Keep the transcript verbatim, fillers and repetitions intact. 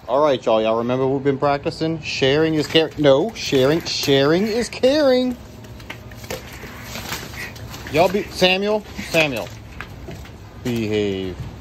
All right, y'all. Y'all remember we've been practicing? Sharing is caring. No, sharing. Sharing is caring. Y'all be Samuel. Samuel. Behave.